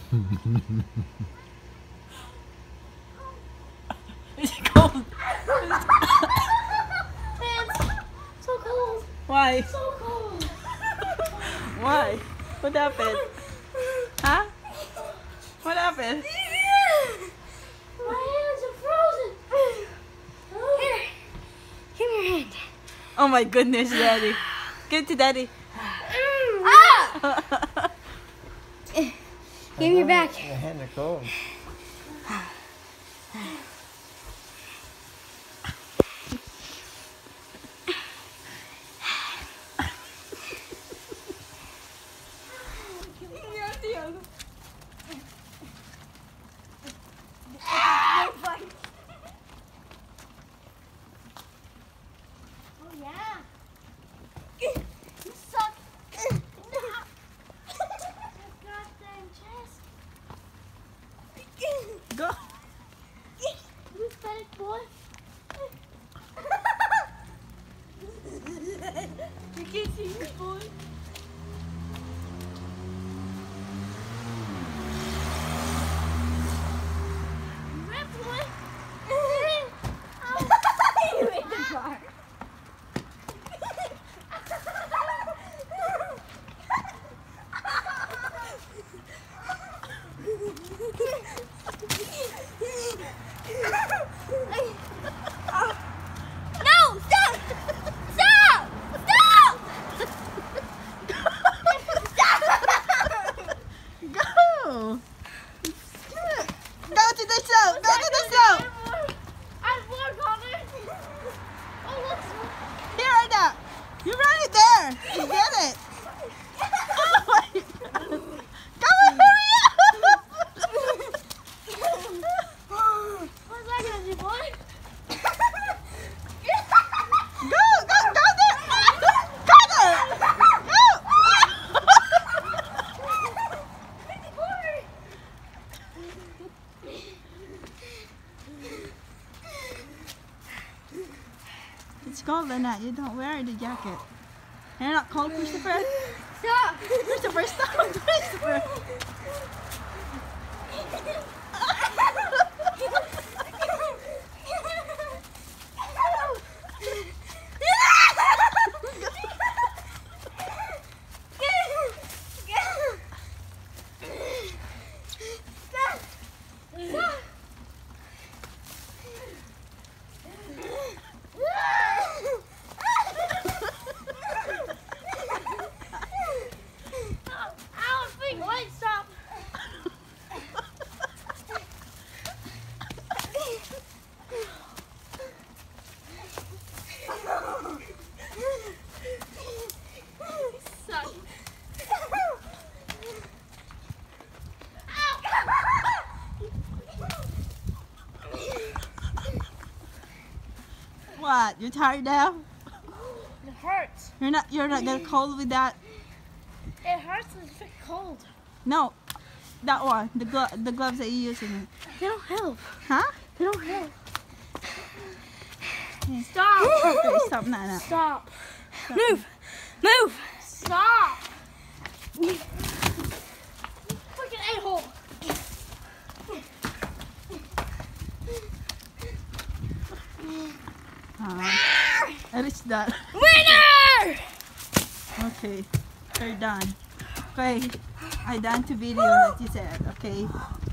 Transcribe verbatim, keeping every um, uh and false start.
Is it cold? Hands. So cold. Why? So cold. Why? What happened? Huh? What happened? My hands are frozen. Here. Give me your hand. Oh my goodness, Daddy. Give it to Daddy. Ah! Give me your back. Your hands are cold. Oh yeah. You suck. Goddamn chest. Go. You pathetic boy. You can't see me, boy. Rip, boy. You ate the bar. No! Stop! Stop! Stop! Go. Go to the stove. Go to the stove. I have more colors. Oh, look. Here, right now. You run it there. You get it. Oh my God. Come on, hurry up. What's that gonna do, boy? Go, go, go there. Go there. Go. It's cold, Lynette. You don't wear the jacket. You're not cold, Christopher? Stop! Christopher, stop, Christopher. Stop! Suck. What? You're tired now? It hurts. You're not. You're not gonna cold with that. It hurts. It's freaking cold. No, that one. The glo the gloves that you're using. They don't help. Huh? They don't help. Stop. Okay, stop now. now. Stop. Move. Move. Stop. You freaking a-hole. Uh, I reached that. Winner! Okay, we're done. Okay, I done to video that you said. Okay.